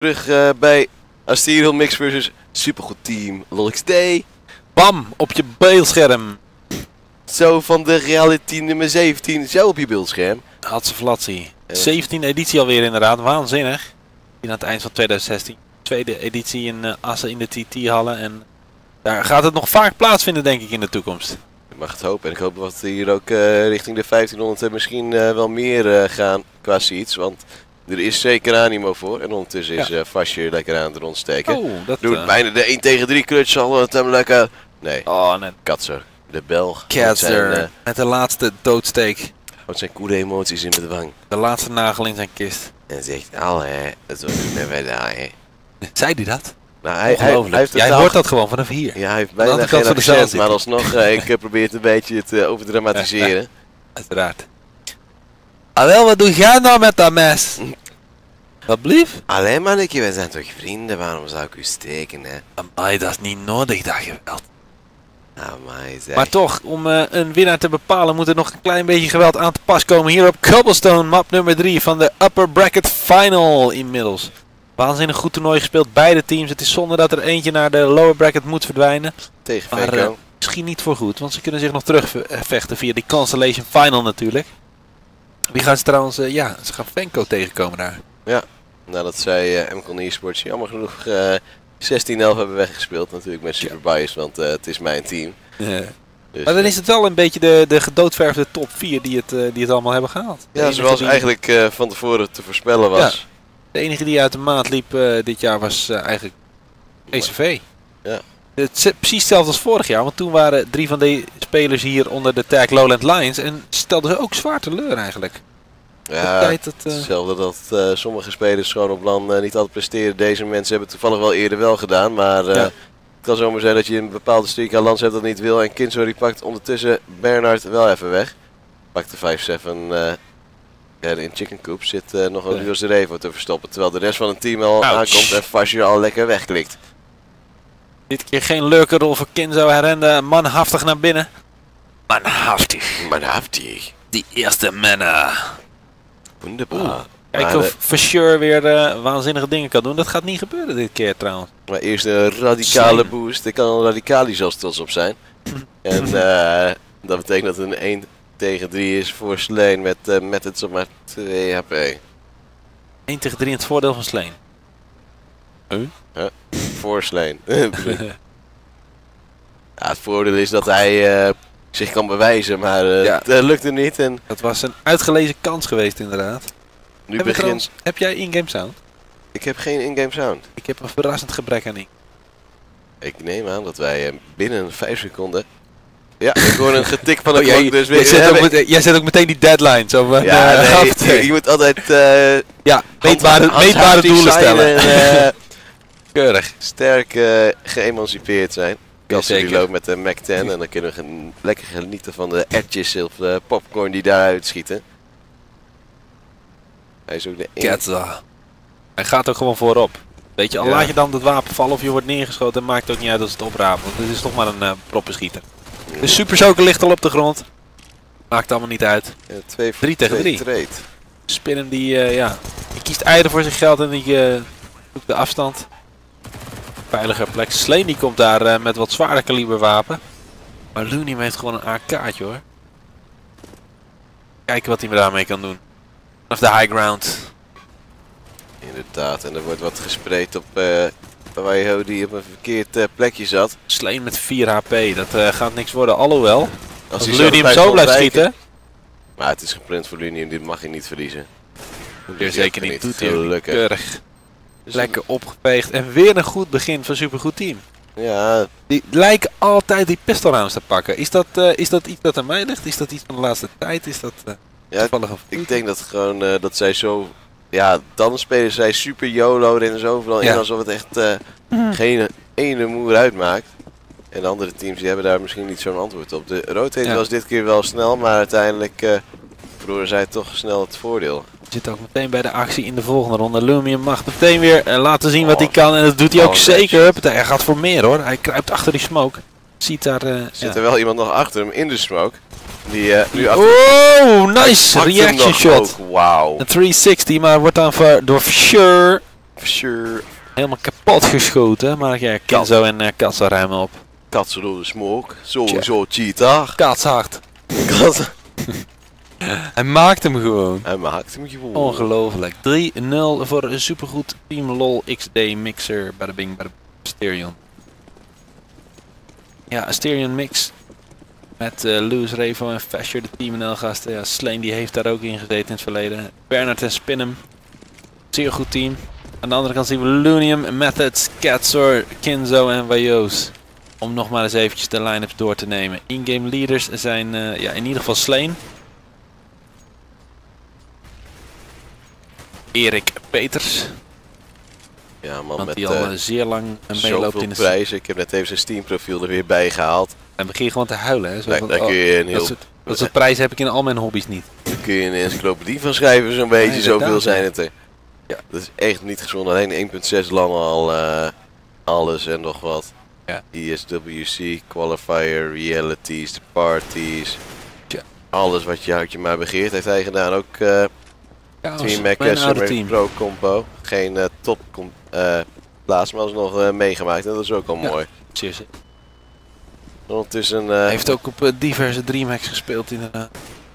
terug bij Asterial Mix versus Supergoed Team LolXD. Bam, op je beeldscherm. Zo van de reality nummer 17, zo op je beeldscherm. Hatseflatsie. 17e editie alweer inderdaad, waanzinnig. Aan het eind van 2016. Tweede editie in Assen in de TT-hallen. En daar gaat het nog vaak plaatsvinden denk ik in de toekomst. Ik mag het hopen. En ik hoop dat we hier ook richting de 1500 misschien wel meer gaan qua seats. Want er is zeker animo voor. En ondertussen is Fasje lekker aan het rondsteken. Oh, dat doet bijna de 1 tegen 3 clutch al het hem lekker. Nee, nee. Katser. De Belg. Katser. Met de laatste doodsteek. Wat zijn koele emoties in bedwang. De laatste nagel in zijn kist. En zegt, allee, dat was net bij daar. Zei hij dat? Nou, hij heeft Jij hoort dat gewoon vanaf hier. Ja, hij heeft bijna geen accent, maar alsnog, ik probeer het een beetje te overdramatiseren. Uiteraard. Ah wel, wat doe jij nou met dat mes? Wat blief? Allee mannetje, wij zijn toch vrienden, waarom zou ik u steken, hè? Amai, dat is niet nodig, dat geweld. Amai, zeg. Maar toch, om een winnaar te bepalen moet er nog een klein beetje geweld aan te pas komen. Hier op Cobblestone, map nummer 3 van de Upper Bracket Final inmiddels. Waanzinnig goed toernooi gespeeld, beide teams. Het is zonde dat er eentje naar de lower bracket moet verdwijnen. Tegen maar Venko. Misschien niet voor goed, want ze kunnen zich nog terugvechten via die Constellation Final natuurlijk. Wie gaan ze trouwens, ze gaan Venko tegenkomen daar. Ja, nadat zij MCon eSports jammer genoeg 16-11 hebben weggespeeld. Natuurlijk met super bias, want het is mijn team. Ja. Dus, maar dan is het wel een beetje de gedoodverfde top 4 die het allemaal hebben gehaald. Ja, zoals eigenlijk van tevoren te voorspellen was. Ja. De enige die uit de maat liep dit jaar was eigenlijk ECV. Ja. Het is precies hetzelfde als vorig jaar, want toen waren 3 van de spelers hier onder de tag Lowland Lions en stelden ze ook zwaar teleur eigenlijk. Ja, hetzelfde dat sommige spelers gewoon op LAN niet altijd presteren. Deze mensen hebben het toevallig wel eerder wel gedaan, maar het kan zomaar zijn dat je een bepaalde streak aan LANs hebt dat niet wil. En Kinzo die pakt ondertussen Bernard wel even weg. Pakt de 5-7 in Chicken Coop, zit nog een Rios de Revo te verstoppen. Terwijl de rest van het team al aankomt en Fasje al lekker wegklikt. Dit keer geen lurkerrol voor Kinzo, hij rende manhaftig naar binnen. Manhaftig. Die eerste mannen. Wonderbaar. Kijk of For weer waanzinnige dingen kan doen. Dat gaat niet gebeuren dit keer trouwens. Maar eerst een radicale boost. Daar kan Radicali zelfs trots op zijn. En dat betekent dat het een 1 tegen 3 is voor Sleen met het op maar 2 HP. 1 tegen 3 in het voordeel van Sleen. Voor Sleen. Het voordeel is dat hij zich kan bewijzen, maar het lukt hem niet. En dat was een uitgelezen kans geweest inderdaad. Nu begint. Heb jij in-game sound? Ik heb geen in-game sound. Ik heb een verrassend gebrek aan in. Ik neem aan dat wij binnen 5 seconden... Ja, ik hoor een getik van de klok, dus weer... Jij zet ook meteen die deadline. Zo van, je moet altijd meetbare doelen stellen. Keurig. Sterk geëmancipeerd zijn. Kasser die loopt met de Mac 10 en dan kunnen we lekker genieten van de ertjes of de popcorn die daaruit schieten. Hij is ook de Ketsa. Hij gaat ook gewoon voorop. Weet je, al laat je dan het wapen vallen of je wordt neergeschoten, en maakt het ook niet uit als het oprapen. Want dit is toch maar een proppenschieter. De Super Soaker ligt al op de grond. Maakt allemaal niet uit. 3 tegen 3. Spinnen die kiest eieren voor zijn geld en die zoekt de afstand. Veiliger plek. Sleen die komt daar met wat zwaarder kaliber wapen. Maar Looney heeft gewoon een AK'tje hoor. Kijken wat hij daarmee kan doen. Vanaf de high ground. Inderdaad, en er wordt wat gespreid op Wajo die op een verkeerd plekje zat. Sleen met 4 HP, dat gaat niks worden. Alhoewel, als Looney hem zo blijft schieten. Maar het is gepland voor Looney en dit mag hij niet verliezen. Weer zeker niet. Doet hij keurig. Lekker opgeveegd en weer een goed begin van Supergoed Team. Ja. Die lijken altijd die pistol rounds te pakken. Is dat iets dat aan mij ligt? Is dat iets van de laatste tijd? Is dat toevallig of ik denk dat gewoon dat zij zo... Ja, dan spelen zij super YOLO en zo overal in alsof het echt geen ene moer uitmaakt. En de andere teams die hebben daar misschien niet zo'n antwoord op. De rotate was dit keer wel snel, maar uiteindelijk verloren zij toch snel het voordeel. Zit ook meteen bij de actie in de volgende ronde. Lumium mag meteen weer laten zien wat hij kan en dat doet hij ook zeker. Hij gaat voor meer hoor, hij kruipt achter die smoke. Ziet daar... Zit er wel iemand nog achter hem in de smoke. Die nu achter... Oh, nice! Reaction shot. Wauw. Een 360, maar wordt dan door Sure Sure. Helemaal kapot geschoten, maar ja, Kenzo en Katsa ruimen op. Katsa door de smoke. Sowieso cheetah. Katshard. Katsa. Hij maakt hem gewoon. Hij maakt hem gewoon. Ongelooflijk. 3-0 voor een supergoed Team LOL XD mixer. Bada bing, bada Asterion. Ja, Asterion mix. Met Lewis, Revo en Fasher, de Team NL gasten. Ja, Sleen die heeft daar ook in gezeten in het verleden. Bernard en Spinnem. Zeer goed team. Aan de andere kant zien we Lunium, Methods, Katsor, Kinzo en Wajoos. Om nog maar eens eventjes de line-ups door te nemen. In-game leaders zijn ja, in ieder geval Sleen. Erik Peters. Ja man, want met die al zeer lang meeloopt in de prijzen. Ik heb net even zijn Steam profiel er weer bij gehaald. En begin gewoon te huilen. Hè? Zo daar, van, daar kun je een heel... dat soort prijzen heb ik in al mijn hobby's niet. Daar kun je een encyclopedie van schrijven, zo'n beetje. Nee, zoveel zijn het er. Ja, dat is echt niet gezond. Alleen 1.6 landen al alles en nog wat. Ja. ESWC, Qualifier, Realities, de Parties. Ja. Alles wat je maar begeert heeft hij gedaan. Ook Team Mac Pro Combo. Geen top plaats, maar alsnog meegemaakt. En dat is ook al mooi. Cheers. Ondertussen... hij heeft ook op diverse DreamHacks gespeeld inderdaad.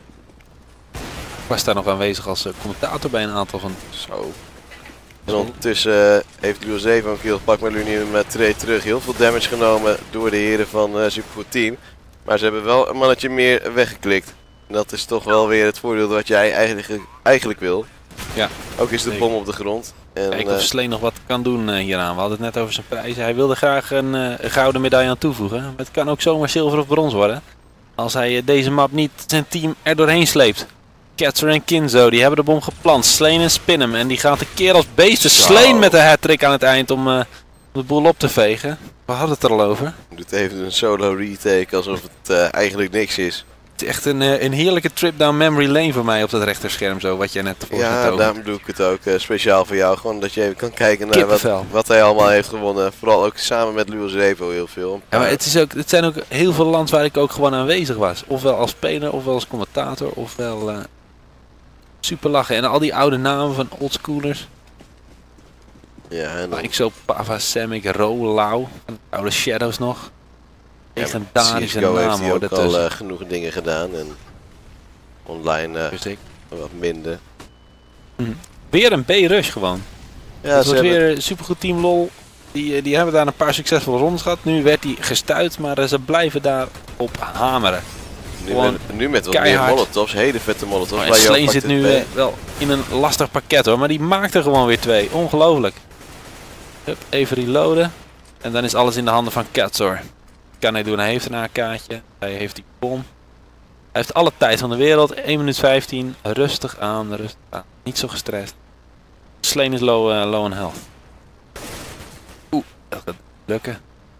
Ik was daar nog aanwezig als commentator bij een aantal van. Zo. En ondertussen heeft Lewis even een kill gepakt, maar Lunium met 2 terug. Heel veel damage genomen door de heren van Supergoed Team. Maar ze hebben wel een mannetje meer weggeklikt. En dat is toch wel weer het voordeel wat jij eigenlijk wil. Ja. Ook is de bom op de grond. En, kijk of Sleen nog wat kan doen hieraan. We hadden het net over zijn prijzen. Hij wilde graag een gouden medaille aan toevoegen. Maar het kan ook zomaar zilver of brons worden. Als hij deze map niet zijn team er doorheen sleept. Katser en Kinzo, die hebben de bom geplant. Sleen en Spinnem. En die gaat de keer als beesten. Sleen met de hat-trick aan het eind om de boel op te vegen. We hadden het er al over. Doet even een solo retake alsof het eigenlijk niks is. Het is echt een heerlijke trip down memory lane voor mij op dat rechterscherm zo, wat jij net voor ja, daarom doe ik het ook speciaal voor jou. Gewoon dat je even kan kijken naar wat hij allemaal heeft gewonnen. Vooral ook samen met Lewis Revo heel veel. Ja, maar het zijn ook heel veel lands waar ik ook gewoon aanwezig was. Ofwel als speler, ofwel als commentator, ofwel super lachen. En al die oude namen van oldschoolers. Ja, en ik zo Pava, Semic, Ro, Lau, oude Shadows nog. Legendarische namen heeft hij ook tussen. al genoeg dingen gedaan en online wat minder. Weer een B-rush gewoon. Ja, het wordt weer een supergoed Team LOL. Die hebben daar een paar succesvolle rondes gehad. Nu werd hij gestuit, maar ze blijven daar op hameren. Nu met wat meer molotovs, hele vette molotovs. En Sleen zit nu wel in een lastig pakket hoor, maar die maakt er gewoon weer 2. Ongelooflijk. Hup, even reloaden. En dan is alles in de handen van Katsor. Kan hij doen, hij heeft een AK-kaartje. Hij heeft die bom. Hij heeft alle tijd van de wereld. 1 minuut 15. Rustig aan, rustig aan. Niet zo gestrest. Sleen is low on health. Oeh, dat gaat lukken.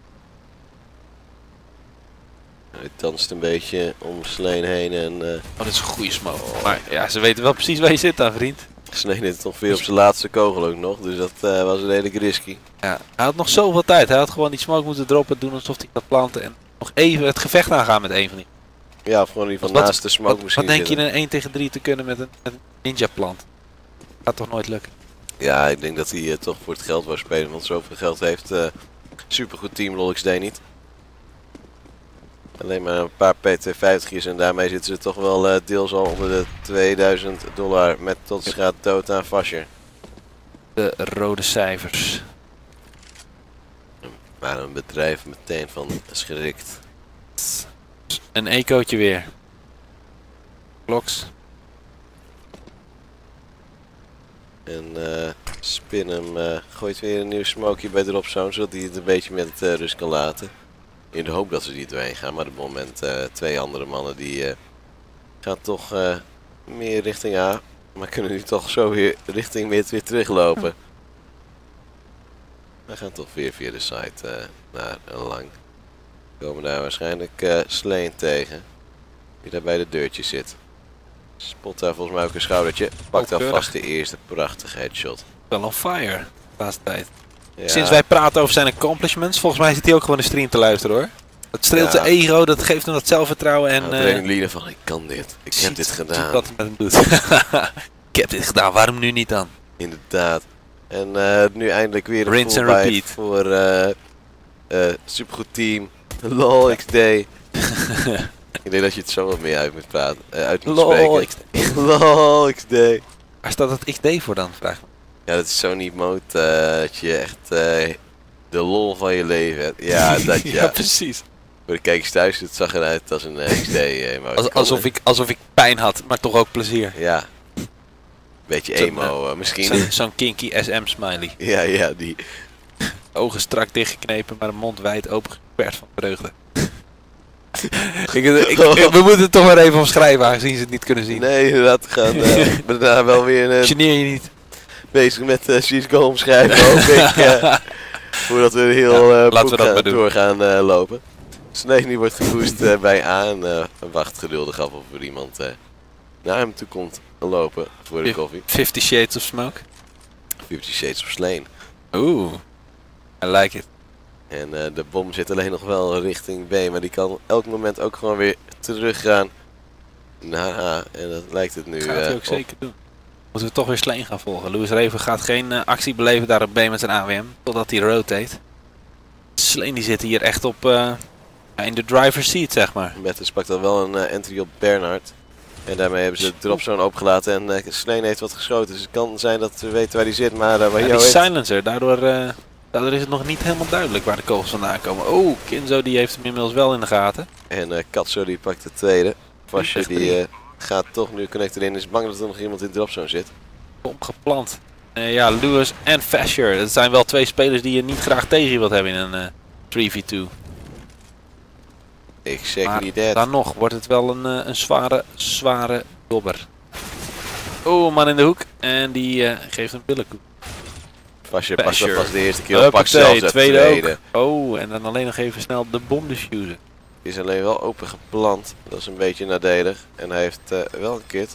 Hij danst een beetje om Sleen heen en... Oh, dat is een goede smoke. Maar ja, ze weten wel precies waar je zit dan, vriend. Sleen heeft toch weer op zijn laatste kogel ook nog, dus dat was redelijk risky. Ja, hij had nog zoveel tijd. Hij had gewoon die smoke moeten droppen, doen alsof hij dat planten en nog even het gevecht aangaan met een van die. Ja, of gewoon in ieder geval naast de smoke misschien. Wat denk je in een 1 tegen 3 te kunnen met een ninja plant? Gaat toch nooit lukken? Ja, ik denk dat hij toch voor het geld wou spelen, want zoveel geld heeft supergoed Team LOL XD niet. Alleen maar een paar PT50's en daarmee zitten ze toch wel deels al onder de $2000 met tot schade dood aan Fasher. De rode cijfers. Maar een bedrijf meteen van schrikt. Een ecootje weer. Kloks. En Spinnem gooit weer een nieuw smokeje bij Dropzone, zodat hij het een beetje met rust kan laten. In de hoop dat ze die doorheen gaan, maar op het moment 2 andere mannen die gaan toch meer richting A. Maar kunnen nu toch zo weer richting mid weer teruglopen. We gaan toch weer via de site naar een lang. We komen daar waarschijnlijk Sleen tegen. Die daar bij de deurtje zit. Spot daar volgens mij ook een schoudertje. Pakt alvast de eerste prachtige headshot. Wel on fire de laatste tijd. Ja. Sinds wij praten over zijn accomplishments, volgens mij zit hij ook gewoon de stream te luisteren hoor. Dat streelt zijn ego, dat geeft hem dat zelfvertrouwen en... adrenaline van ik kan dit, ik heb dit gedaan. Wat het met hem doet. Ik heb dit gedaan, waarom nu niet dan? Inderdaad. En nu eindelijk weer een Rinse and full repeat. voor supergoed team. LOL XD. Ik denk dat je het zo wat meer uit moet praten. Uit moet LOL spreken. LOL XD. Waar staat het XD voor dan, vraag me? Ja, dat is zo'n emote dat je echt de lol van je leven hebt. Ja, dat ja. Ja, precies. Voor de kijkers thuis, het zag eruit als een XD emote. Alsof ik pijn had, maar toch ook plezier. Ja. Beetje emo misschien. Zo'n kinky SM smiley. Ja, die. Ogen strak dichtgeknepen, maar de mond wijd open geperd van vreugde. We moeten het toch maar even omschrijven, aangezien ze het niet kunnen zien. Nee, inderdaad, we gaan daarna wel weer Geneer je niet. bezig met CSGO omschrijven, hoop ik. Voordat we heel door gaan lopen. Snee wordt geboost bij A en wacht geduldig af of er iemand naar hem toe komt lopen voor de koffie. 50 Shades of Smoke. 50 Shades of Slain. Oeh, I like it. En de bom zit alleen nog wel richting B, maar die kan elk moment ook gewoon weer teruggaan naar A. En dat lijkt het nu gaat hij ook zeker doen. Moeten we toch weer Slain gaan volgen. Louis Reven gaat geen actie beleven daar op B met zijn AWM, totdat hij rotate. Slain die zit hier echt op in de driver's seat, zeg maar. Metters pakt dan wel een entry op Bernhard. En daarmee hebben ze de dropzone opengelaten en Slain heeft wat geschoten. Dus het kan zijn dat we weten waar hij zit, maar waar jou die silencer, daardoor is het nog niet helemaal duidelijk waar de kogels vandaan komen. Oh, Kinzo die heeft hem inmiddels wel in de gaten. En Katso die pakt de tweede. Vasje die gaat toch nu connecten in, is bang dat er nog iemand in de dropzone zit. Bom geplant. Ja, Lewis en Fasher, dat zijn wel twee spelers die je niet graag tegen je wilt hebben in een 3v2. Ik zeg maar niet dat. Dan nog wordt het wel een zware dobber. Oh, man in de hoek. En die geeft een billenkoek. Vasje pakt dat pas de eerste keer op, pakt zelfs de tweede. Ook. Oh, en dan alleen nog even snel de bom diffusen. Die is alleen wel open geplant. Dat is een beetje nadelig. En hij heeft wel een kit.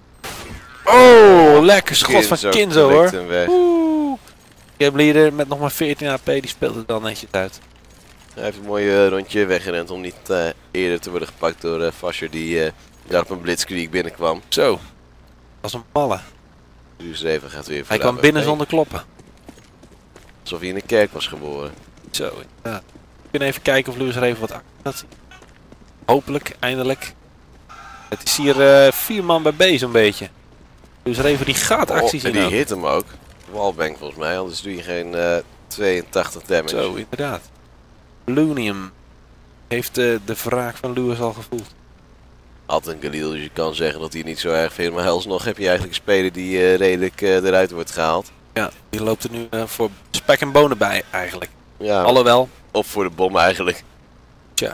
Oh, lekker schot van Kinzo hoor. Oeh. Game leader met nog maar 14 AP, die speelt het wel netjes uit. Hij heeft een mooi rondje weggerend om niet eerder te worden gepakt door Vasher die daar op een blitzkrieg binnenkwam. Zo, als een ballen. Dus even gaat weer. Hij kwam binnen zonder kloppen. Alsof hij in de kerk was geboren. Zo, ja. We kunnen even kijken of Louis er even wat actie laat zien. Hopelijk, eindelijk. Het is hier 4 man bij B zo'n beetje. Louis Reven die gaat actie zien. En die hit hem ook. Wallbang volgens mij, anders doe je geen 82 damage. Zo, inderdaad. Lunium heeft de wraak van Lewis al gevoeld. Altijd een Galil, dus je kan zeggen dat hij niet zo erg veel, maar alsnog heb je eigenlijk een speler die redelijk eruit wordt gehaald. Ja, die loopt er nu voor spek en bonen bij eigenlijk. Ja, alhoewel. Of voor de bom eigenlijk. Tja.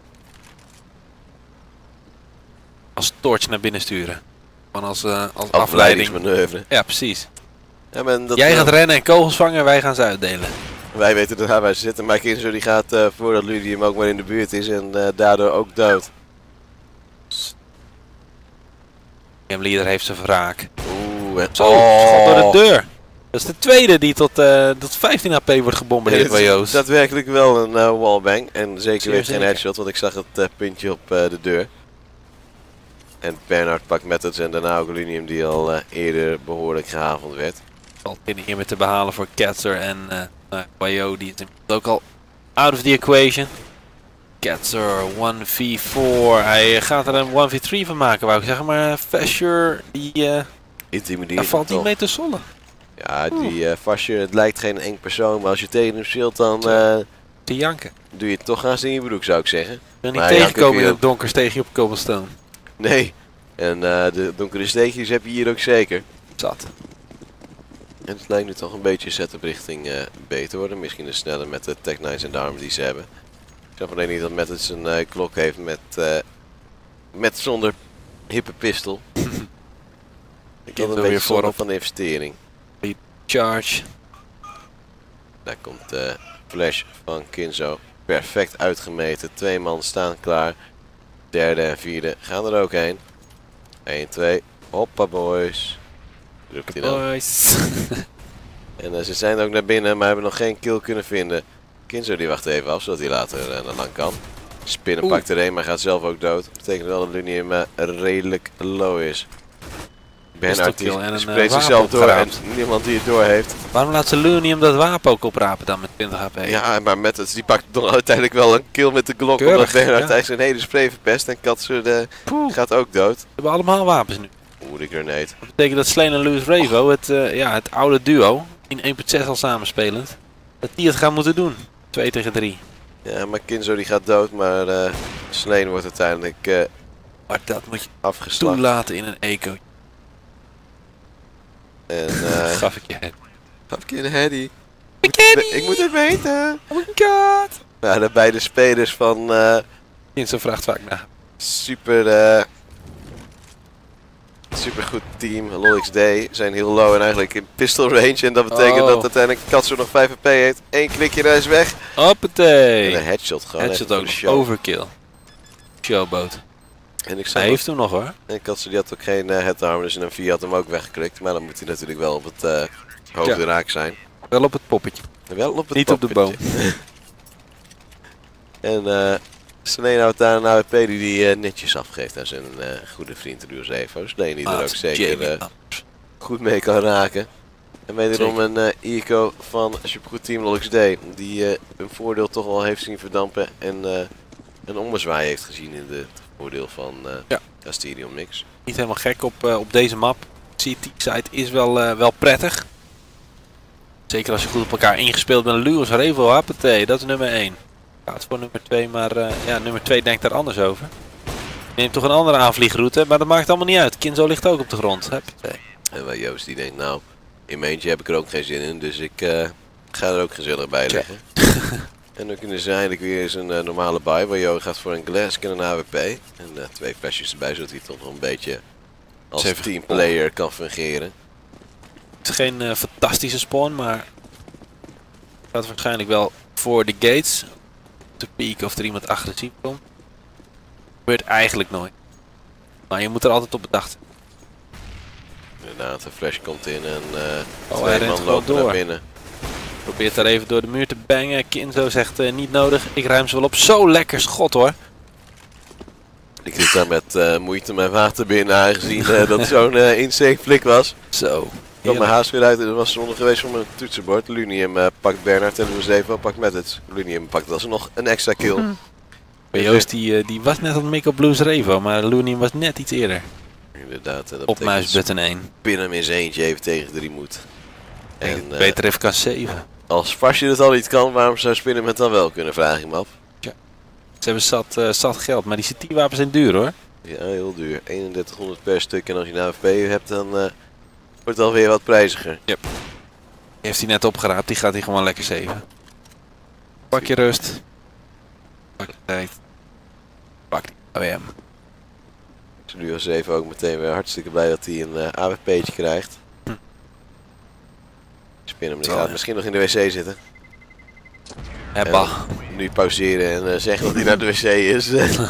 Als torch naar binnen sturen. Gewoon als afleidingsmanoeuvre. Ja, precies. Ja, dat jij gaat rennen en kogels vangen, wij gaan ze uitdelen. Wij weten dat waar ze zitten, maar Kinzo die gaat voordat Ludium ook maar in de buurt is en daardoor ook dood. Game leader heeft zijn wraak. Oeh, zo, schot door de deur. Dat is de tweede die tot 15 HP wordt gebombardeerd bij Joost. Daadwerkelijk wel een wallbang. En zeker weer geen headshot, want ik zag het puntje op de deur. En Bernhard pakt methods en daarna ook Lunium die al eerder behoorlijk gehavend werd. Valt hier met te behalen voor Ketzer en Bayo, die is ook al out of the equation. Ketzer 1v4, hij gaat er een 1v3 van maken wou ik zeggen, maar Fasher die daar valt niet mee te sollen. Ja, die Fasher, het lijkt geen eng persoon, maar als je tegen hem speelt dan te janken. Doe je het toch haast in je broek zou ik zeggen. Je niet tegenkomen in het donker steeg je op cobblestone. Nee, en de donkere steegjes heb je hier ook zeker. Zat. En het lijkt nu toch een beetje setup richting B te worden. Misschien een sneller met de Tech 9's en de armen die ze hebben. Ik snap alleen niet dat Methods een klok heeft met zonder hippe pistol. Ik had een beetje voorop van de investering. Charge. Daar komt de flash van Kinzo. Perfect uitgemeten. 2 man staan klaar. Derde en vierde gaan er ook heen. 1, 2. Hoppa boys. Roept hij dan. Boys. En ze zijn ook naar binnen, maar hebben nog geen kill kunnen vinden. Kinzo die wacht even af, zodat hij later naar lang kan. Spinnen pakt er een, maar gaat zelf ook dood. Dat betekent wel dat Lunium redelijk low is. Bernhard die en spreekt zichzelf door en niemand die het door heeft. Waarom laat ze Lunium dat wapen ook oprapen dan met 20 HP? Ja, maar Methods die pakt dan uiteindelijk wel een kill met de Glock. Keurig, omdat Bernhard ja. tijdens een hele spray verpest en Katser gaat ook dood. We hebben allemaal wapens nu. Oeh, de grenade. Dat betekent dat Sleen en Louis Revo, het oude duo, in 1.6 al samenspelend, dat die het gaan moeten doen. 2 tegen 3. Ja, maar Kinzo die gaat dood, maar Sleen wordt uiteindelijk Maar dat moet je afgeslacht. toelaten in een eco. En Gaf ik je het. gaf ik je een heady. Ik moet het weten. Oh my god! Nou, de beide spelers van Kinzo vraagt vaak naar. super goed team, LolXD, zijn heel low en eigenlijk in pistol range. En dat betekent dat uiteindelijk Katsu nog 5 HP heeft. 1 klikje en hij is weg. Hoppatee! En een headshot gewoon. Headshot even ook, voor de show. overkill. Showboat. En ik Hij heeft hem nog hoor. En Katsu die had ook geen headarmor, dus een 4 had hem ook weggeklikt. Maar dan moet hij natuurlijk wel op het hoogte raak zijn. Wel op het poppetje. En wel op het Niet op de boom. En Sleen houdt daar een AWP die hij netjes afgeeft aan zijn goede vriend Ruus Evo. Sleen die er ook zeker goed mee kan raken. En wederom een ICO van Supergoed Team LolXD. Die een voordeel toch wel heeft zien verdampen. En een ommezwaai heeft gezien in het voordeel van Asterion Mix. Niet helemaal gek op deze map. CT-site is wel prettig. Zeker als je goed op elkaar ingespeeld bent. Louis Revo, hoppatee, dat is nummer 1. Gaat voor nummer 2, maar nummer 2 denkt daar anders over. Neemt toch een andere aanvliegroute, maar dat maakt allemaal niet uit. Kinzo ligt ook op de grond. Hoppatee. En bij Joost die denkt, nou, in mijn eentje heb ik er ook geen zin in, dus ik ga er ook gezellig bij liggen. En dan kunnen ze eigenlijk weer eens een normale buy, waar Jo gaat voor een Glask en een AWP. En 2 flesjes erbij, zodat hij toch nog een beetje als teamplayer kan fungeren. Het is geen fantastische spawn, maar gaat waarschijnlijk wel voor de gates. Te pieken of er iemand agressief komt. Gebeurt eigenlijk nooit. Maar je moet er altijd op bedacht zijn. Inderdaad, een flash komt in en hij 2 rent man lopen door. naar binnen. Probeert daar even door de muur te bangen. Kinzo zegt niet nodig. Ik ruim ze wel op. Zo lekker schot hoor. Ik zit daar met moeite mijn water binnen, aangezien dat zo'n insane flik was. Zo. Ik kwam mijn haast weer uit en er was zonde geweest voor mijn toetsenbord. Lunium pakt Bernhard en Louis Evo pakt Methods. Lunium pakt alsnog een extra kill. Joost die was net aan het mikken op Blues Revo, maar Lunium was net iets eerder. Inderdaad. Dat op muisbutton 1. Pin hem in zijn eentje even tegen 3 moet. En beter even kan saven. Als Fasje het al niet kan, waarom zou Spinnen het dan wel kunnen, vraag ik me af. Ja. Ze hebben zat geld, maar die CT-wapens zijn duur hoor. Ja, heel duur. 3100 per stuk en als je een AFP hebt dan wordt het alweer wat prijziger. Yep. Die heeft hij net opgeraapt, die gaat hij gewoon lekker saven. Pak je rust. Pak je tijd. Pak die OEM. Nu was even ook meteen weer hartstikke blij dat hij een AWP'tje krijgt. Spinnen die gaat misschien nog in de wc zitten. Nu pauzeren en zeggen dat hij naar de wc is.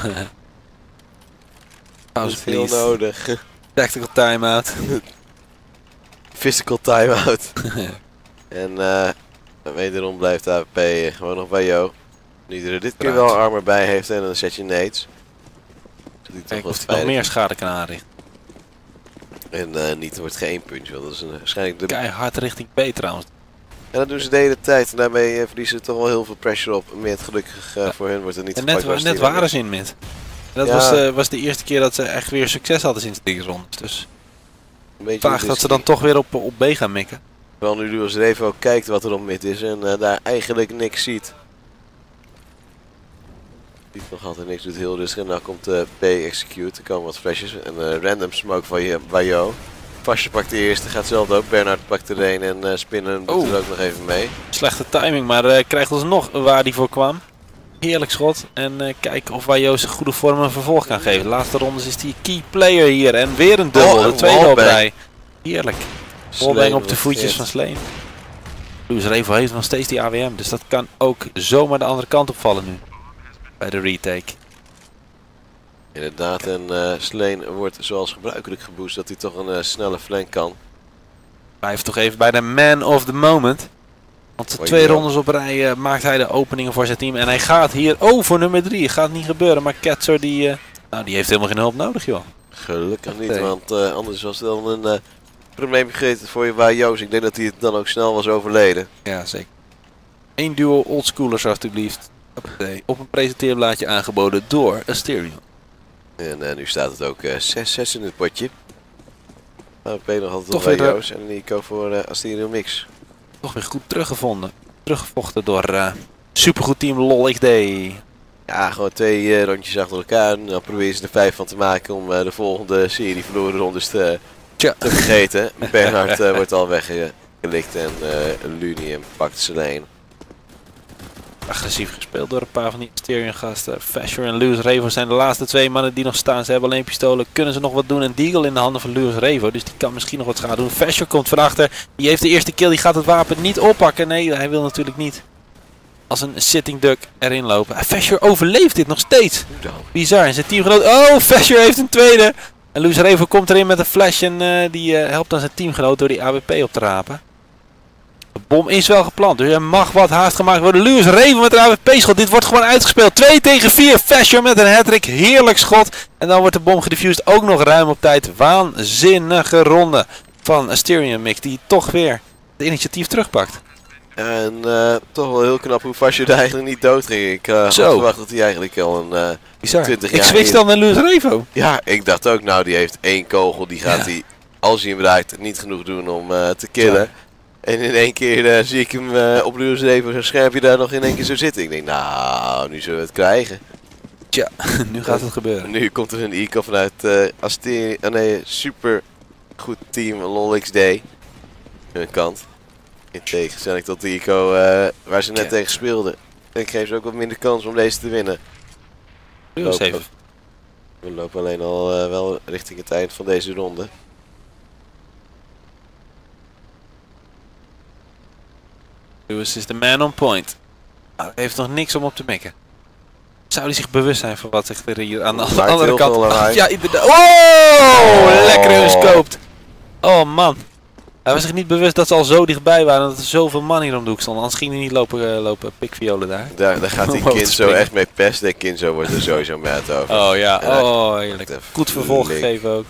Pauze veel nodig. Tactical timeout. Physical timeout. En wederom blijft de AWP gewoon nog bij Jo. Nu er dit keer wel armor bij heeft en dan zet je nades. Kijk of hij nog meer schade kan aanrichten. En niet wordt geen punch, want dat is waarschijnlijk de... Keihard richting B trouwens. En dat doen ze de hele tijd en daarmee verliezen ze toch wel heel veel pressure op. Mid gelukkig voor hun wordt er niet gepakt. Net waren ze in mid. Dat was de eerste keer dat ze echt weer succes hadden sinds de rondes. Dus vraag dat ze dan toch weer op B gaan mikken. Wel nu Louis Revo kijkt wat er op mid is en daar eigenlijk niks ziet. Die nog altijd niks doet, heel rustig. En dan komt B execute, er komen wat flashes en random smoke van Jo. Fasje pakt de eerste, gaat zelf ook. Bernhard pakt er een en Spinnen doet er ook nog even mee. Slechte timing, maar krijgt alsnog waar die voor kwam. Heerlijk schot. En kijken of Wajo zijn goede vorm een vervolg kan geven. De laatste rondes is die key player hier. En weer een dubbel, de tweede op rij. Heerlijk. Wallbang op de voetjes van Sleen. Louis Revo heeft nog steeds die AWM, dus dat kan ook zomaar de andere kant opvallen nu. Bij de retake. Inderdaad, en Sleen wordt zoals gebruikelijk geboost dat hij toch een snelle flank kan. Blijft toch even bij de man of the moment. Want de 2 rondes op rij maakt hij de openingen voor zijn team. En hij gaat hier voor nummer 3. Gaat niet gebeuren, maar Ketzer die heeft helemaal geen hulp nodig joh. Gelukkig niet, want anders was het dan een probleem gegeten voor je waar Joost. Ik denk dat hij het dan ook snel was overleden. Ja, zeker. 1 duo oldschoolers alstublieft. Op een presenteerblaadje aangeboden door Asterion. En nu staat het ook 6-6 in het potje. AWP nog altijd Toch bij weer Joost en Nico voor Asterion Mix. Toch weer goed teruggevonden. Teruggevochten door supergoed team LOL XD. Ja, gewoon 2 rondjes achter elkaar. En dan proberen ze er 5 van te maken om de volgende serie verloren rondes te vergeten. Bernhard wordt al weggelikt en Lunium pakt zijn lane. Agressief gespeeld door een paar van die Asterion gasten. Fasher en Lewis Revo zijn de laatste 2 mannen die nog staan. Ze hebben alleen pistolen. Kunnen ze nog wat doen? En Deagle in de handen van Lewis Revo. Dus die kan misschien nog wat schade doen. Fasher komt van achter. Die heeft de eerste kill. Die gaat het wapen niet oppakken. Nee, hij wil natuurlijk niet als een sitting duck erin lopen. Fasher overleeft dit nog steeds. Bizar. En zijn teamgenoot. Oh, Fasher heeft een tweede. En Lewis Revo komt erin met een flash. En die helpt dan zijn teamgenoot door die AWP op te rapen. De bom is wel geplant, dus er mag wat haast gemaakt worden. Lewis Revo met een AWP-schot. Dit wordt gewoon uitgespeeld. 2 tegen 4. Fasher met een hattrick. Heerlijk schot. En dan wordt de bom gedefused. Ook nog ruim op tijd. Waanzinnige ronde van Asterion Mix. Die toch weer het initiatief terugpakt. En toch wel heel knap hoe Fasher er eigenlijk niet dood ging. Ik had verwacht dat hij eigenlijk al een 20 jaar... Ik switch dan naar Lewis Revo. Ja, ik dacht ook, nou die heeft 1 kogel. Die gaat hij, als hij hem raakt, niet genoeg doen om te killen. Ja. En in één keer zie ik hem op Lewis Revo zo'n schermpje daar nog in één keer zo zitten. Ik denk, nou, nu zullen we het krijgen. Tja, nu gaat het gebeuren. Nu komt er een eco vanuit super goed team LOL XD. Hun kant. In tegenstelling tot de eco waar ze net tegen speelden. En ik geef ze ook wat minder kans om deze te winnen. We lopen alleen al wel richting het eind van deze ronde. Lewis is de man on point. Hij heeft nog niks om op te mikken. Zou hij zich bewust zijn van wat zich er hier aan de andere kant... Ja, inderdaad. Oh, lekker gescoopt. Oh man. Hij was zich niet bewust dat ze al zo dichtbij waren. Dat er zoveel man hier om de hoek stond. Anders ging hij niet lopen pikviolen daar. Daar gaat die kind zo echt mee pesten. En kind zo wordt er sowieso met over. Oh ja, oh heerlijk. Goed vervolg gegeven ook.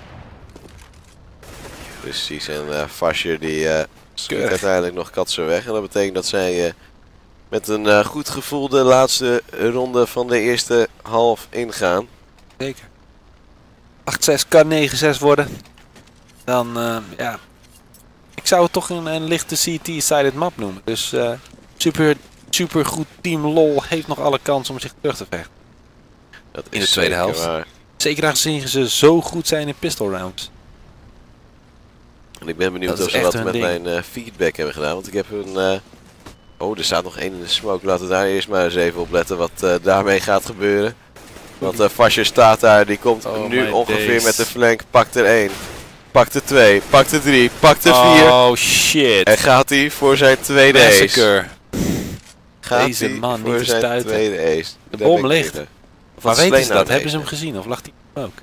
Precies, en Fasher die schiet uiteindelijk nog Katso weg. En dat betekent dat zij met een goed gevoel de laatste ronde van de eerste half ingaan. Zeker. 8-6 kan 9-6 worden. Dan, ja... Ik zou het toch een lichte CT-sided map noemen. Dus super goed team LOL heeft nog alle kans om zich terug te vechten. Dat in de tweede helft. Zeker aangezien ze zo goed zijn in pistol rounds. En ik ben benieuwd of ze wat met mijn feedback hebben gedaan. Want ik heb een... oh, er staat nog 1 in de smoke. Laten we daar eerst maar eens even op letten wat daarmee gaat gebeuren. Want Fasher staat daar. Die komt nu ongeveer met de flank. Pakt er 1. Pakt er 2. Pakt er 3. Pakt er 4. Oh shit. En gaat hij voor zijn tweede ace. Deze man niet te stuiten. Tweede ace. De bom ligt. Maar weten ze dat? Hebben ze hem gezien? Of lag hij ook?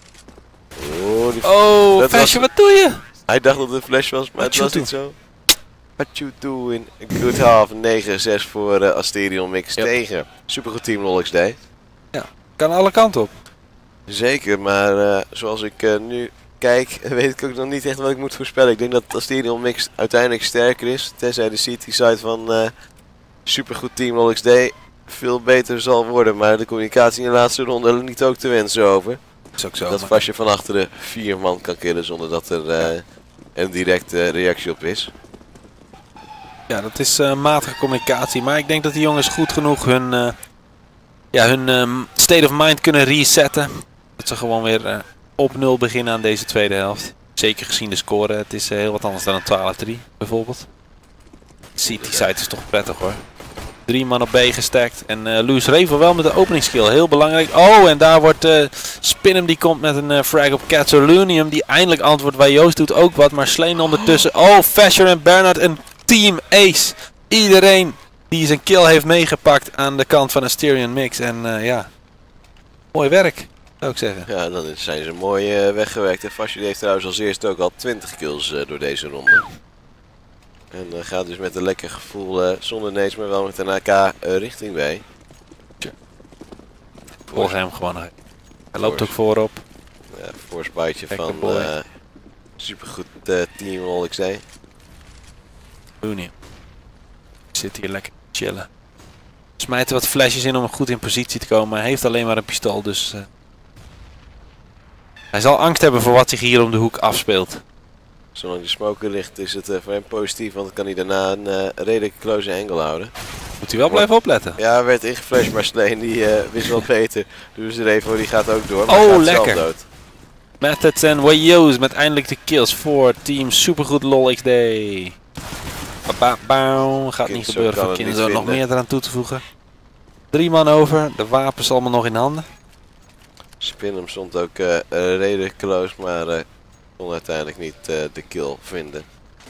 Oh, Fasher, wat doe je? Hij dacht dat het een flash was, maar het was niet zo. What you do in a good half. 9-6 voor Asterion Mix tegen supergoed team LOL XD. Ja, kan alle kanten op. Zeker, maar zoals ik nu kijk, weet ik ook nog niet echt wat ik moet voorspellen. Ik denk dat Asterion Mix uiteindelijk sterker is. Tenzij de CT-side van supergoed team LOL XD veel beter zal worden. Maar de communicatie in de laatste ronde niet ook te wensen over. Is ook zo, dat Fasher van achteren 4 man kan killen zonder dat er een directe reactie op is. Ja, dat is matige communicatie. Maar ik denk dat die jongens goed genoeg hun state of mind kunnen resetten. Dat ze gewoon weer op 0 beginnen aan deze tweede helft. Zeker gezien de score. Het is heel wat anders dan een 12-3 bijvoorbeeld. CT-side is toch prettig hoor. 3 man op B gestakt. En Lewis Revo wel met de openingsskill. Heel belangrijk. Oh, en daar wordt Spinnem die komt met een frag op Catsolunium. Die eindelijk antwoordt waar Joost doet ook wat. Maar Sleen ondertussen. Oh, Fasher en Bernhard en Team Ace. Iedereen die zijn kill heeft meegepakt aan de kant van Asterion Mix. En ja, mooi werk zou ik zeggen. Ja, dan zijn ze mooi weggewerkt. En Fasher heeft trouwens als eerste ook al 20 kills door deze ronde. En gaat dus met een lekker gevoel, zonder nades, maar wel met een AK richting B. Volg hem gewoon. Hij loopt ook voorop. Force biteje van supergoed Team Lol XD. Looney. Zit hier lekker te chillen. Smijt er wat flesjes in om goed in positie te komen. Hij heeft alleen maar een pistool, dus... hij zal angst hebben voor wat zich hier om de hoek afspeelt. Zolang de smoker ligt is het voor hem positief, want dan kan hij daarna een redelijk close angle houden. Moet hij wel blijven opletten. Ja, hij werd ingeflasht, maar Sleen die wist wel beter. Dus de Revo die gaat ook door, maar oh, gaat lekker. zelf dood. Methods en Wayo's met eindelijk de kills voor team Supergoed Lol XD. Gaat niet gebeuren voor Kinzo nog meer eraan toe te voegen. 3 man over, de wapens allemaal nog in handen. Spinnem stond ook redelijk close, maar kon uiteindelijk niet de kill vinden.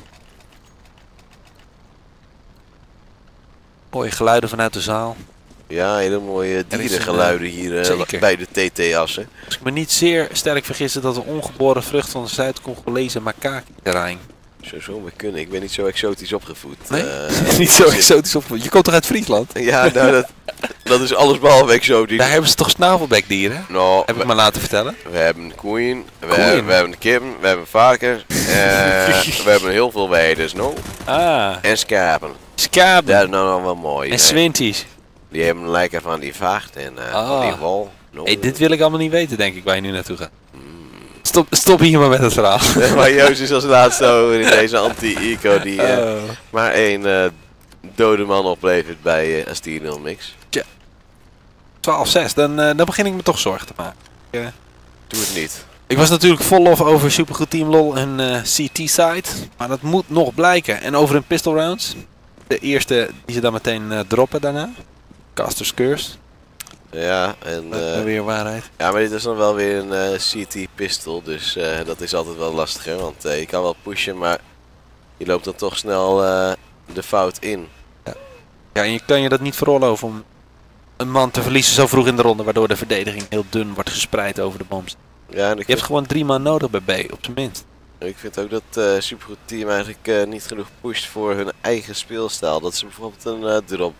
Mooie geluiden vanuit de zaal. Ja, hele mooie dierengeluiden hier bij de TT-assen. Als ik me niet zeer sterk vergis dat we ongeboren vrucht van de Zuid-Congolese macaque-terrein. Zou zo maar kunnen, ik ben niet zo exotisch opgevoed. Nee? Niet zo exotisch opgevoed. Je komt toch uit Friesland? Ja, nou dat is alles behalve exotisch. Daar hebben ze toch snavelbekdieren? Nou, heb ik me laten vertellen. We hebben koeien, we hebben kippen, we hebben varkens, we hebben heel veel weiders, no? En schapen. Schapen? Dat is nou nog wel mooi. En swinties? Die hebben lekker van die vacht en van die wol. No. Hey, dit wil ik allemaal niet weten, denk ik, waar je nu naartoe gaat. Stop hier maar met het verhaal. Maar Joost is als laatste over in deze anti-eco die maar 1 dode man oplevert bij Asterion Mix. Tja. 12-6, dan begin ik me toch zorgen te maken. Doe het niet. Ik was natuurlijk vol lof over Supergoed Team Lol en CT-side, maar dat moet nog blijken. En over hun pistol rounds, de eerste die ze dan meteen droppen daarna. Caster's Curse. Ja, en weer waarheid. Ja, maar dit is dan wel weer een CT pistol, dus dat is altijd wel lastiger, want je kan wel pushen, maar je loopt dan toch snel de fout in. Ja, en je kan je dat niet veroorloven om een man te verliezen zo vroeg in de ronde, waardoor de verdediging heel dun wordt gespreid over de boms. Ja, en je hebt gewoon 3 man nodig bij B, op zijn minst. Ik vind ook dat Supergoed Team eigenlijk niet genoeg pusht voor hun eigen speelstijl. Dat ze bijvoorbeeld een drop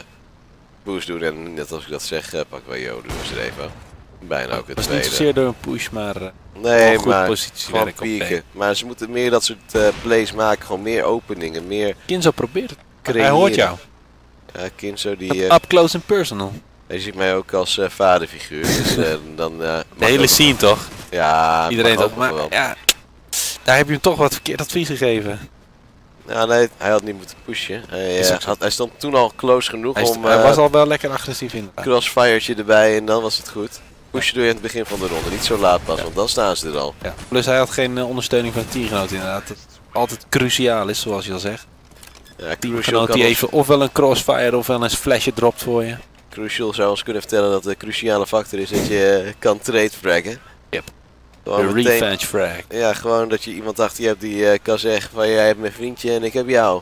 boost doen en net als ik dat zeg, pak Wayo, doen ze er even. Bijna ook het tweede. Niet zozeer door een push, maar nee, goed maar gewoon pieken. Maar ze moeten meer dat soort plays maken, gewoon meer openingen, meer Kinzo probeert het. Creëren. Hij hoort jou. Ja, Kinzo die... up close and personal. Hij ziet mij ook als vaderfiguur, dus dan... de hele scene toch? Ja, iedereen toch, maar ja, daar heb je hem toch wat verkeerd advies gegeven. Ja, nee, hij had niet moeten pushen. Hij stond toen al close genoeg om... Hij was al wel lekker agressief in. Crossfire'tje erbij en dan was het goed. Pushen doe je in het begin van de ronde, niet zo laat pas, want dan staan ze er al. Ja. Plus hij had geen ondersteuning van een teamgenoot inderdaad. Dat altijd cruciaal is, zoals je al zegt. Ja, teamgenoot die even ofwel een crossfire ofwel een flashje dropt voor je. Crucial zou ons kunnen vertellen dat de cruciale factor is dat je kan trade fraggen. Yep. De revenge frag. Ja, gewoon dat je iemand achter je hebt die kan zeggen van jij hebt mijn vriendje en ik heb jou.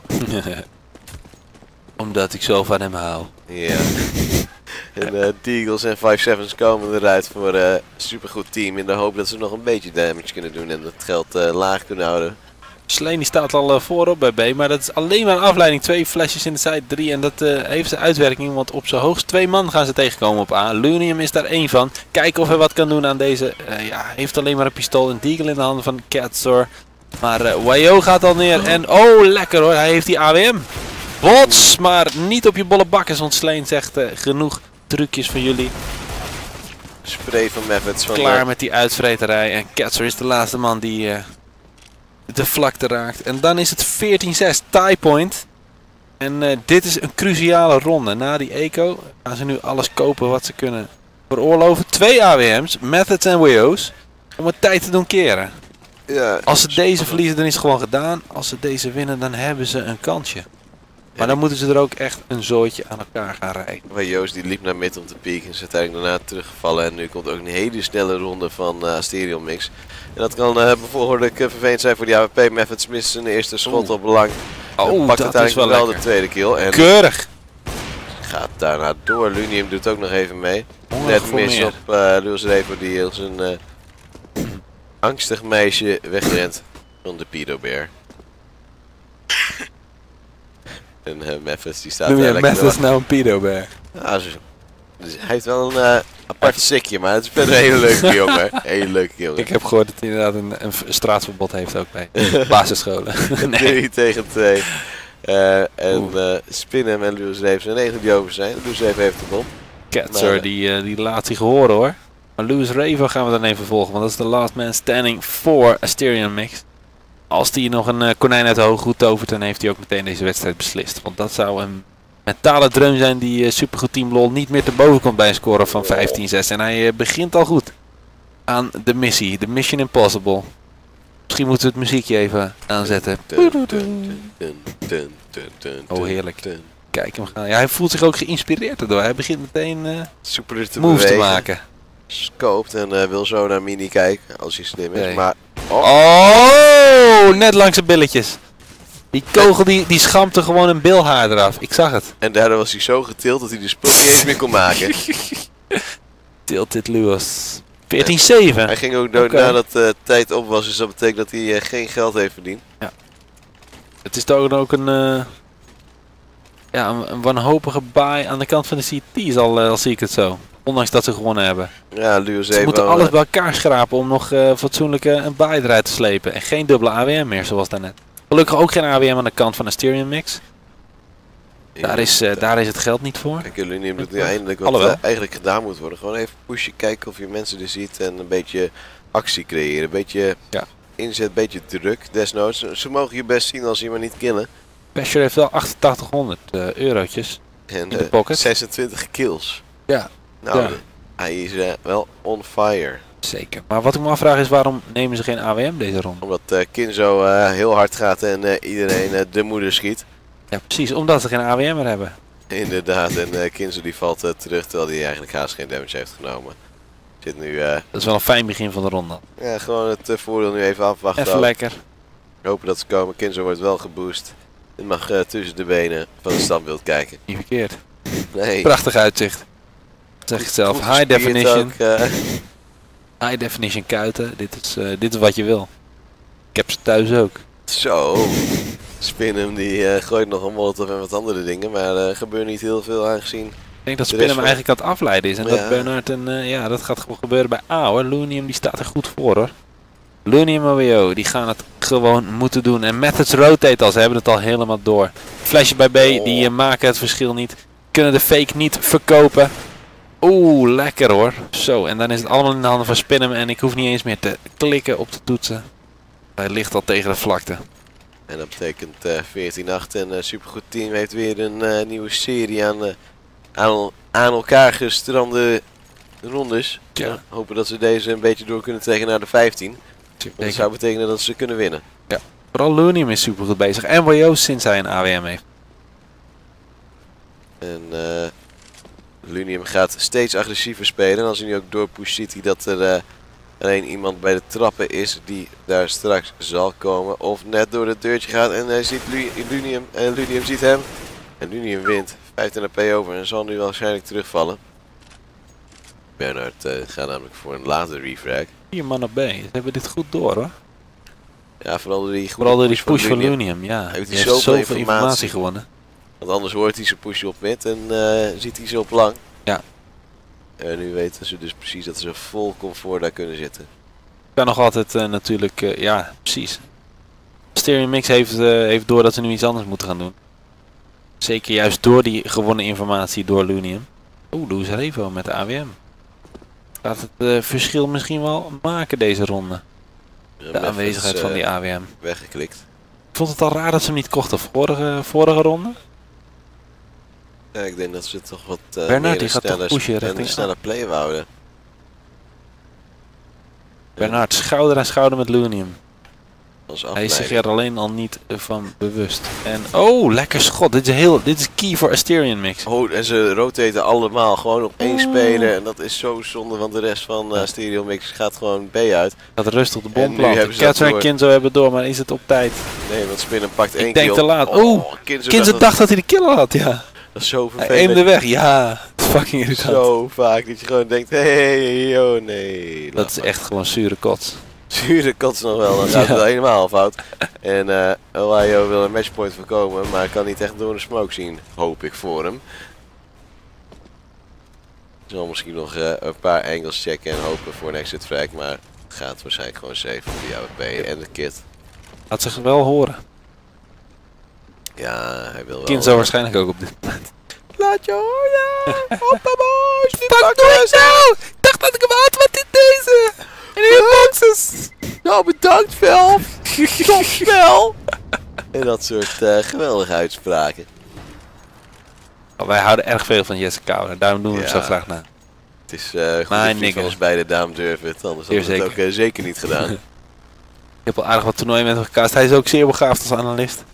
Omdat ik zo van hem hou. Ja. En Deagles en 5-7's komen eruit voor supergoed team in de hoop dat ze nog een beetje damage kunnen doen en het geld laag kunnen houden. Sleen die staat al voorop bij B, maar dat is alleen maar een afleiding. 2 flesjes in de side 3 en dat heeft zijn uitwerking, want op zijn hoogst 2 man gaan ze tegenkomen op A. Lunium is daar 1 van. Kijken of hij wat kan doen aan deze. Ja, heeft alleen maar een pistool en Deagle in de handen van Katsor. Maar Wayo gaat al neer en oh lekker hoor, hij heeft die AWM. Bots, maar niet op je bolle bakkers, want Sleen zegt genoeg trucjes voor jullie. Spray van Methods. Klaar met die uitvreterij en Katsor is de laatste man die... de vlakte raakt. En dan is het 14-6 tie point. En dit is een cruciale ronde. Na die eco gaan ze nu alles kopen wat ze kunnen veroorloven. 2 AWM's, Methods en Wayo's. Om het tijd te doen keren. Ja, als ze deze verliezen dan is het gewoon gedaan. Als ze deze winnen dan hebben ze een kansje. Maar dan moeten ze er ook echt een zooitje aan elkaar gaan rijden. Wayo's die liep naar mid om te pieken. Is uiteindelijk daarna teruggevallen. En nu komt ook een hele snelle ronde van Asterion Mix. En dat kan behoorlijk vervelend zijn voor die AWP. Methods mist zijn eerste schot op belang. Oh, pakt dat is wel wel lekker. de tweede kill. En keurig! Gaat daarna door. Lunium doet ook nog even mee. Net mis op Lils Revo die als een angstig meisje wegrent van de Pedo Bear. En Methods die staat Noem je lekker Methods nou een pedo bear? ja, dus hij heeft wel een apart sikje, maar het is verder een hele leuke jongen. Hele leuke jongen. Ik heb gehoord dat hij inderdaad een straatverbod heeft ook bij basisscholen. 3 tegen 2. Spinnem en Lewis Reef zijn de enige die over zijn. Lewis Reef heeft de bom. Ketzer, die laat zich horen hoor. Maar Lewis Revo gaan we dan even volgen, want dat is de last man standing voor Asterion Mix. Als die nog een konijn uit de hoge hoed tovert, dan heeft hij ook meteen deze wedstrijd beslist. Want dat zou een mentale dreun zijn die supergoed Team LOL niet meer te boven komt bij een score van 15-6. En hij begint al goed aan de missie, de Mission Impossible. Misschien moeten we het muziekje even aanzetten. Oh heerlijk. Kijk hem gaan. Ja, hij voelt zich ook geïnspireerd erdoor. Hij begint meteen super te moves bewegen. te maken. Scoopt en wil zo naar Mini kijken als hij slim is. Nee. Maar Net langs de billetjes. Die kogel die schampte gewoon een bilhaar eraf. Ik zag het. En daardoor was hij zo getild dat hij de sprong niet eens meer kon maken. Tilted Lewis. 14-7. Hij ging ook dood nadat de tijd op was, dus dat betekent dat hij geen geld heeft verdiend. Ja. Het is toch ook een wanhopige baai aan de kant van de CT, al zie ik het zo. Ondanks dat ze gewonnen hebben. Ja, Lewis Ze moeten alles bij elkaar schrapen om nog fatsoenlijk een baai eruit te slepen. En geen dubbele AWM meer, zoals daarnet. Gelukkig ook geen AWM aan de kant van de Asterion Mix. Daar is het geld niet voor. Kijk, jullie doet nu eindelijk wat eigenlijk gedaan moet worden. Gewoon even pushen, kijken of je mensen er ziet en een beetje actie creëren. Een beetje inzet, een beetje druk desnoods. Ze mogen je best zien als je maar niet killen. Basher heeft wel 8800 eurotjes en, in de pocket. 26 kills. Ja. Nou, hij is wel on fire. Zeker. Maar wat ik me afvraag is, waarom nemen ze geen AWM deze ronde? Omdat Kinzo heel hard gaat en iedereen de moeder schiet. Ja, precies. Omdat ze geen AWM meer hebben. Inderdaad. En Kinzo die valt terug terwijl hij eigenlijk haast geen damage heeft genomen. Zit nu, dat is wel een fijn begin van de ronde. Ja, gewoon het voordeel nu even afwachten. Even lekker. Hopen dat ze komen. Kinzo wordt wel geboost. Het mag tussen de benen van het standbeeld kijken. Niet verkeerd. Nee. Prachtig uitzicht. Dat zeg ik zelf. High definition. High definition kuiten. Dit is wat je wil. Ik heb ze thuis ook. Zo. Spinnem die gooit nog een molotov en wat andere dingen. Maar er gebeurt niet heel veel aangezien. Ik denk dat Spinnem eigenlijk aan het afleiden is. En dat Bernard dat gaat gewoon gebeuren bij A hoor. Lunium die staat er goed voor hoor. Lunium en WO die gaan het gewoon moeten doen. En Methods rotate al. Ze hebben het al helemaal door. Flashje bij B. Die maken het verschil niet. Kunnen de fake niet verkopen. Oeh, lekker hoor. Zo, en dan is het allemaal in de handen van Spinnem en ik hoef niet eens meer te klikken op de toetsen. Hij ligt al tegen de vlakte. En dat betekent 14-8 en supergoed team heeft weer een nieuwe serie aan elkaar gestrande rondes. Ja. Hopen dat ze deze een beetje door kunnen trekken naar de 15. Dat zou betekenen dat ze kunnen winnen. Ja, vooral Lunium is super goed bezig. En WO sinds hij een AWM heeft. En Lunium gaat steeds agressiever spelen. En als hij nu ook doorpusht ziet hij dat er alleen iemand bij de trappen is die daar straks zal komen. Of net door het deurtje gaat en hij ziet Lunium en Lunium ziet hem. En Lunium wint 15 AP over en zal nu waarschijnlijk terugvallen. Bernard gaat namelijk voor een later refrag. 4 man op B. Ze hebben dit goed door hoor. Ja, vooral door die push van Lunium. Ja, hij heeft zoveel informatie gewonnen. Want anders hoort hij zijn push op mid en ziet hij ze op lang. Ja. En nu weten ze dus precies dat ze vol comfort daar kunnen zitten. Kan nog altijd natuurlijk, ja precies. Asterion Mix heeft door dat ze nu iets anders moeten gaan doen. Zeker juist door die gewonnen informatie door Lunium. Oeh, Lewis Revo met de AWM. Gaat het verschil misschien wel maken deze ronde. De aanwezigheid van die AWM. Weggeklikt. Ik vond het al raar dat ze hem niet kochten vorige ronde. Ja, ik denk dat ze toch wat Bernard die gaat toch pushen richting snelle play wouden. Bernard schouder aan schouder met Lunium. Hij is zich er alleen al niet van bewust. En oh, lekker schot. Dit is key voor Asterion Mix. Oh, en ze rotaten allemaal gewoon op één speler. En dat is zo zonde, want de rest van Asterion Mix gaat gewoon B uit. Gaat rustig de bom planten. Ketzer en Kinzo hebben door, maar is het op tijd? Nee, want Spinnem pakt 1 kill. Ik denk te laat. Oh, Kinzo dacht dat hij de kill had, ja. Dat is zo vervelend. Hij aimde weg, ja. Het is fucking irritant. Zo vaak dat je gewoon denkt, hey, oh nee. Dat is echt gewoon zure kots. Zure kots nog wel, dan gaat het wel helemaal fout. En Ohio wil een matchpoint voorkomen, maar kan niet echt door de smoke zien, hoop ik voor hem. Zal misschien nog een paar angles checken en hopen voor een exit frag, maar het gaat waarschijnlijk gewoon safe voor die AWP en de kit. Laat zich wel horen. Ja, hij wil wel. Kind zou waarschijnlijk ook op dit moment. Laat je horen! Hoppa boys! Pak nooit zo! Ik dacht dat ik hem had, wat is deze? En die boxes! Nou bedankt Velf! Top spel! En dat soort geweldige uitspraken. Oh, wij houden erg veel van Jesse Kouwer, daarom doen we hem zo graag na. Het is goed dat we van ons beide dames durven het, anders hadden we het ook zeker niet gedaan. Ik heb al aardig wat toernooien met hem gecast, hij is ook zeer begaafd als analist.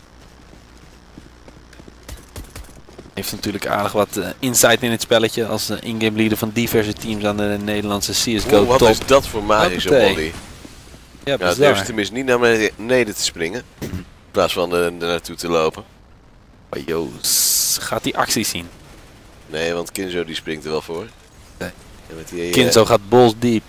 Heeft natuurlijk aardig wat insight in het spelletje als in-game leader van diverse teams aan de Nederlandse CSGO top. Wat is dat voor magische volley? Ja, het durft tenminste niet naar beneden te springen, in plaats van er naartoe te lopen. Maar Joos, gaat die actie zien? Nee, want Kinzo die springt er wel voor. Nee. Kinzo gaat balls deep.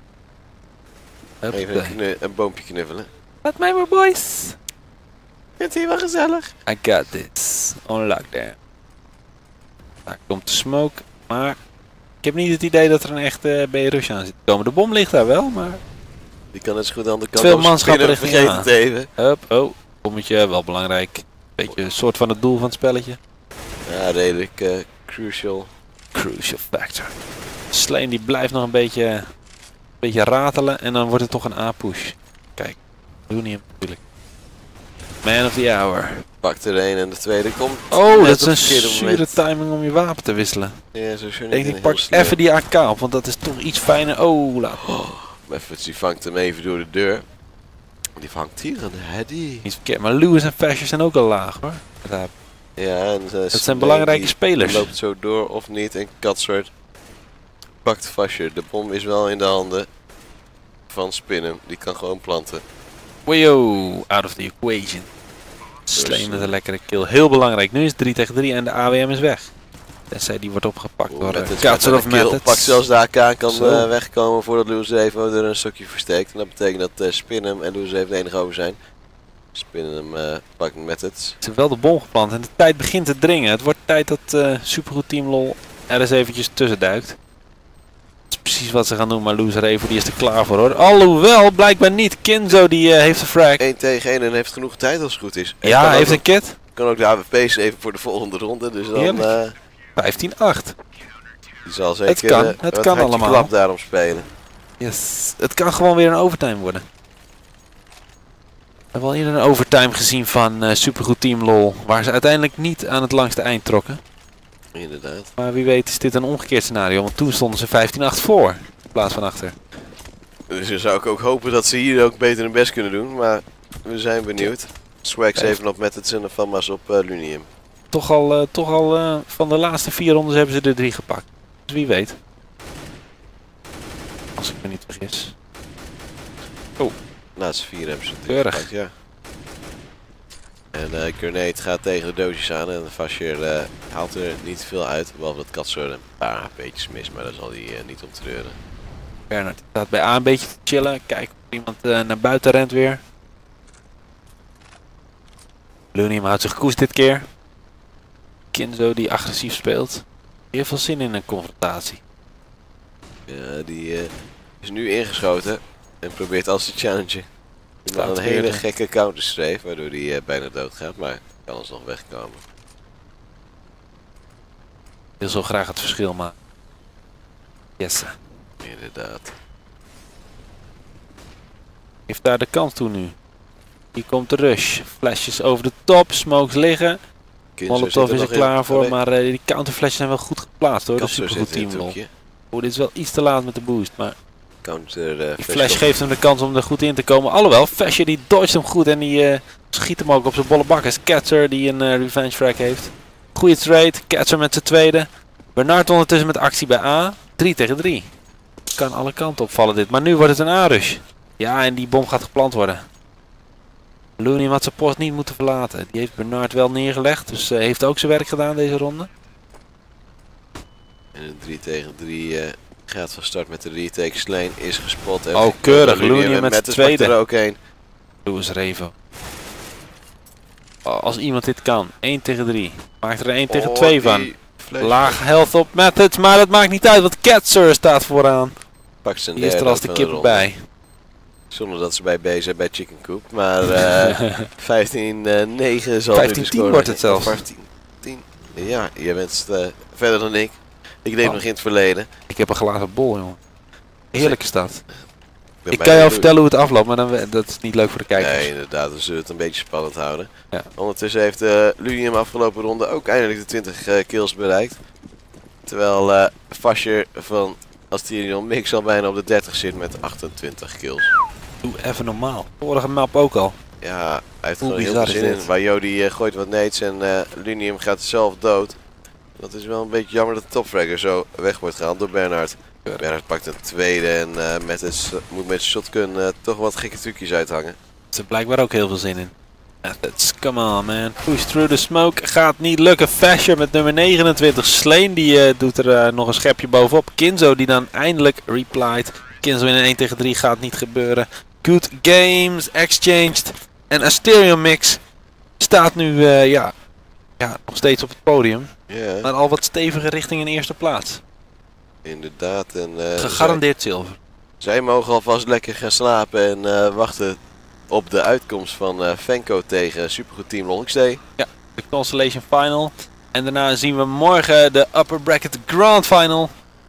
Even een boompje knuffelen. Laat mij maar boys. Vindt hij wel gezellig? I got this. On lockdown. Daar komt de smoke, maar ik heb niet het idee dat er een echte B-rush aan zit te komen. De bom ligt daar wel, maar... Die kan net zo goed aan de kant veel manschappen richting vergeet het even. Hup, oh, bommetje, wel belangrijk. Beetje een soort van het doel van het spelletje. Ja, redelijk crucial. Crucial factor. Sleen die blijft nog een beetje ratelen en dan wordt het toch een A-push. Kijk, doe niet hem natuurlijk. Man of the hour. Pakt er een en de tweede komt. Oh, dat is een zure timing om je wapen te wisselen. Ja, zo schön. Ik pak even die AK op, want dat is toch iets fijner. Oh, laat. Die vangt hem even door de deur. Die vangt hier een heady. Niet verkeerd, maar Lewis en Fasher zijn ook al laag hoor. Ja, en dat zijn belangrijke spelers. Loopt zo door of niet en Katsert pakt Fasher. De bom is wel in de handen van Spinnen. Die kan gewoon planten. Wajo, out of the equation. Sleen met een lekkere kill. Heel belangrijk. Nu is het 3 tegen 3 en de AWM is weg. Tenzij die wordt opgepakt door Katser of Methods. Pakt zelfs de AK, kan wegkomen voordat Lewis even er een stukje versteekt. En dat betekent dat Spinnen en Lewis even de enige over zijn. Spinnen hem pakt Methods. Ze hebben wel de bom geplant en de tijd begint te dringen. Het wordt tijd dat supergoed Team LOL er eens eventjes tussen duikt. Dat is precies wat ze gaan doen, maar Lewis Revo die is er klaar voor hoor. Alhoewel, blijkbaar niet. Kinzo die heeft een frag. 1 tegen 1 en heeft genoeg tijd als het goed is. En ja, hij heeft een kit. Kan ook de AWP's even voor de volgende ronde, dus dan... 15-8. Die zal zeker het kan allemaal. Klap daarom spelen. Yes, het kan gewoon weer een overtime worden. We hebben al eerder een overtime gezien van supergoed Team LOL, waar ze uiteindelijk niet aan het langste eind trokken. Inderdaad. Maar wie weet is dit een omgekeerd scenario, want toen stonden ze 15-8 voor, in plaats van achter. Dus dan zou ik ook hopen dat ze hier ook beter hun best kunnen doen, maar we zijn benieuwd. Swags even op Methods en Van Mas op Lunium. Toch al van de laatste 4 rondes hebben ze er 3 gepakt. Dus wie weet. Als ik me niet vergis. Oh. De laatste 4 hebben ze keurig gepakt, ja. En Grenade gaat tegen de doosjes aan en Fasher haalt er niet veel uit. Behalve dat Katser een paar beetjes mis, maar daar zal hij niet om treuren. Bernard staat bij A een beetje te chillen. Kijken of iemand naar buiten rent weer. Lunium houdt zich koest dit keer. Kinzo die agressief speelt. Die heeft veel zin in een confrontatie. Ja, die is nu ingeschoten en probeert als te challengen. Hij maakt een hele gekke counterstrafe, waardoor hij bijna dood gaat, maar kan ons nog wegkomen. Ik wil zo graag het verschil maken. Yes. Inderdaad. Heeft daar de kans toe nu. Hier komt de rush. Flesjes over de top, smokes liggen. Molotov is er klaar voor, maar die counterflashes zijn wel goed geplaatst hoor. Dat is super goed Team LOL. Oh, dit is wel iets te laat met de boost, maar die flash geeft hem de kans om er goed in te komen. Alhoewel, Fasher die dodgt hem goed en die schiet hem ook op zijn bolle bak. Is Katser die een revenge frag heeft. Goeie trade, Katser met zijn tweede. Bernard ondertussen met actie bij A. 3 tegen 3. Kan alle kanten opvallen dit, maar nu wordt het een A-rush. Ja, en die bom gaat geplant worden. Looney had zijn post niet moeten verlaten. Die heeft Bernard wel neergelegd, dus heeft ook zijn werk gedaan deze ronde. En een 3 tegen 3 gaat van start met de retake. Sleen is gespot. En oh, keurig. Looney met de tweede. Er ook een. Lewis Revo. Oh, als iemand dit kan. 1 tegen 3. Maakt er 1 tegen 2 van. Laag health op Methods, maar dat maakt niet uit, want Ketzer staat vooraan. Pakt zijn Die is er als de kip bij. Zonder dat ze bij B zijn bij Chicken Coop. Maar 15-9 zal 15-10 wordt het zelfs. 15-10. Ja, je bent verder dan ik. Ik leef nog in het verleden. Ik heb een glazen bol, jongen. Heerlijke stad. Ik kan jou vertellen hoe het afloopt, maar dan, dat is niet leuk voor de kijkers. Nee, inderdaad. We zullen het een beetje spannend houden. Ja. Ondertussen heeft Lunium afgelopen ronde ook eindelijk de 20 kills bereikt. Terwijl Fasher van Asterion Mix al bijna op de 30 zit met 28 kills. Doe even normaal. Vorige map ook al. Ja, hij heeft Hoe gewoon heel bizar veel is zin in. dit? Wajo die gooit wat nades en Lunium gaat zelf dood. Dat is wel een beetje jammer dat de topfragger zo weg wordt gehaald door Bernhard. Bernhard pakt een tweede en moet met zijn shotgun toch wat gekke trucjes uithangen. Ze heeft blijkbaar ook heel veel zin in. Methods, come on man. Push through the smoke. Gaat niet lukken. Fasher met nummer 29. Sleen die doet er nog een schepje bovenop. Kinzo die dan eindelijk replied. Kinzo in een 1 tegen 3 gaat niet gebeuren. Good games exchanged. En Asterion Mix staat nu nog steeds op het podium. Ja, Maar al wat steviger richting een eerste plaats. inderdaad. En, Gegarandeerd zilver. zij mogen alvast lekker gaan slapen en wachten op de uitkomst van Fenko tegen Supergoed Team Longstay. Ja, de Constellation Final. En daarna zien we morgen de Upper Bracket Grand Final.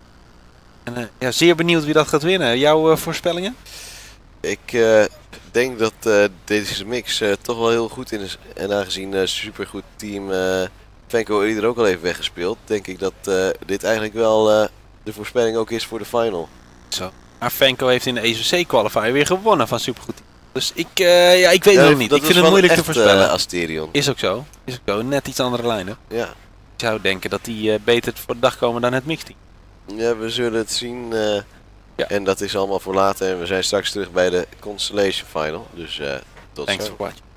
En zeer benieuwd wie dat gaat winnen. Jouw voorspellingen? Ik denk dat deze mix toch wel heel goed in is. En aangezien Supergoed Team Fenko er ook al even weggespeeld, denk ik dat dit eigenlijk wel de voorspelling ook is voor de final. Zo. Maar Fenko heeft in de ECC qualifier weer gewonnen van Supergoed Team. Dus ik weet het nog niet. Ik vind het moeilijk te voorspellen. Asterion. Is ook zo. Is ook zo. Net iets andere lijnen. Ja. Ik zou denken dat die beter voor de dag komen dan het mixteam. Ja, we zullen het zien. Ja. En dat is allemaal voor later. En we zijn straks terug bij de Constellation Final. Dus tot Thanks zo. for watching.